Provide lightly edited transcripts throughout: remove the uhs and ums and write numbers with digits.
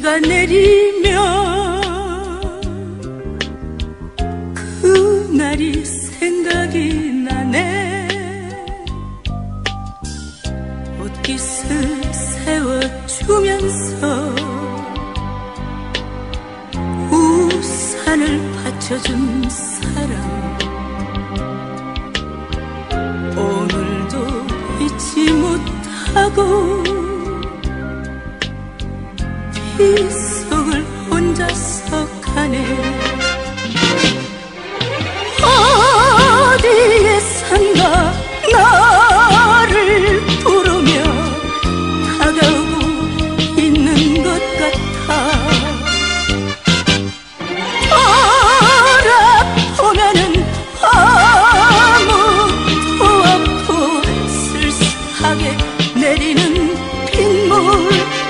비가 내리면 그날이 생각이 나네. 옷깃을 세워주면서 우산을 받쳐준 사람, 오늘도 잊지 못하고 비 속을 혼자서 가네. 어디에선가 나를 부르며 다가오고 있는 것 같아. 바라보면은 아무도 없고 쓸쓸하게 내리는 빗물,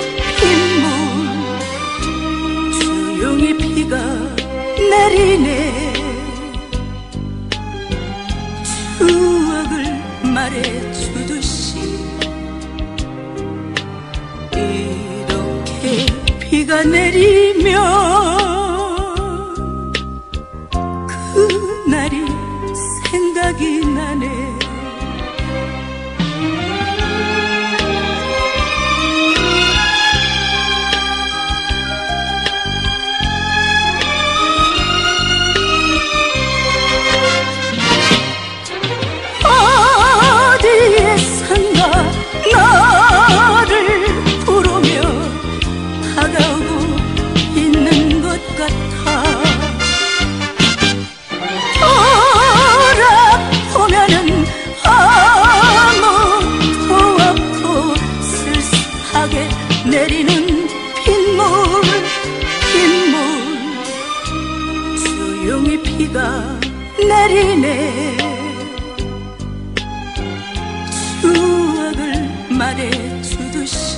조용히 비가 내리네. 추억을 말해주듯이 이렇게 비가 내리면 그날이 생각이 나네. 어디에선가 나를 부르며 다가오고 있는 것 같아. 돌아보면은 아무도 없고 쓸쓸하게 내리는 빗물, 조용히 비가 내리네. 추억을 말해주듯이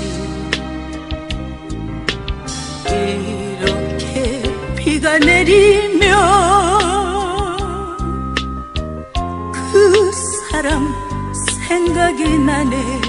이렇게 비가 내리면 그 사람 생각이 나네.